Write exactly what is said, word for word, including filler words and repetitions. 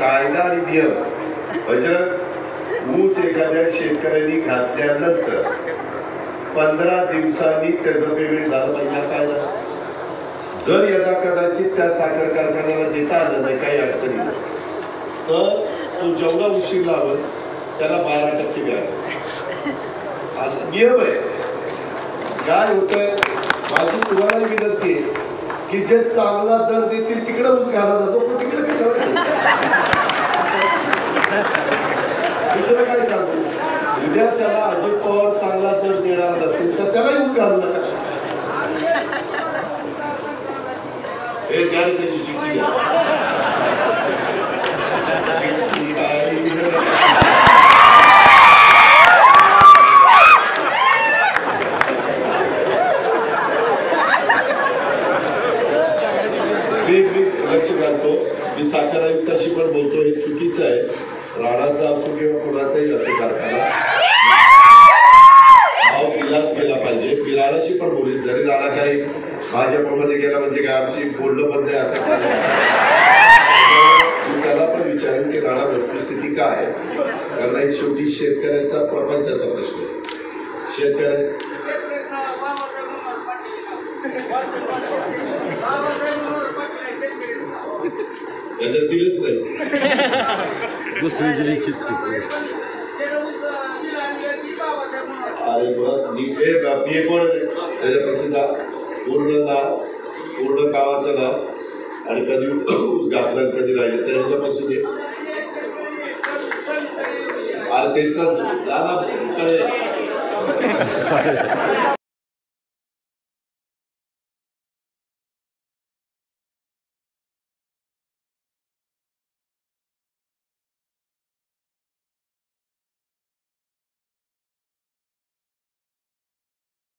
कायदा आणि नियम म्हणजे ऊस एखाद्या शेतकऱ्यांनी घातल्यानंतर पंधरा दिवसांनी त्याचं पेमेंट झालं पाहिजे कायदा. जर यदा कदाचित त्या साखर कारखान्याला देता आलं नाही काही अडचणी तर तो जेवढा उशीर लावत त्याला बारा टक्के व्याज असा नियम आहे. काय होतंय माझी तुम्हाला विनंती आहे की जे चांगला दर देतील तिकडे ऊस घाला जातो पण तिकडे कशाला दुसरं काय सांगू. उद्याच्याला अजित पवार चांगला दर देणार नसतील तर त्यालाही ऊस घालू नका. हे द्या त्याची चिठ्ठी घ्या. लक्ष घालतो मी साखर आयुक्ताशी पण बोलतो हे चुकीचं आहे. राणाचा असो किंवा कुणाचाही असो कारखाना भाव दिलाच गेला पाहिजे. मी राणाशी पण बोलीन जरी राणा काही भाजपमध्ये गेला म्हणजे काय आमची बोलणं बंद आहे असं काय मी त्याला पण विचारेन की राणा वस्तुस्थिती काय आहे कारण हे शेवटी शेतकऱ्यांचा प्रपंचाचा प्रश्न आहे. शेतकऱ्या त्याच्यात दिलंच नाही दुसरी दिली चिठ्ठी. अरे बघ कोण त्याच्यापेक्षा जा पूर्ण नाव पूर्ण गावाचं नाव आणि कधी घातलं कधी राहिलं त्याच्यापासून अरे तेच ना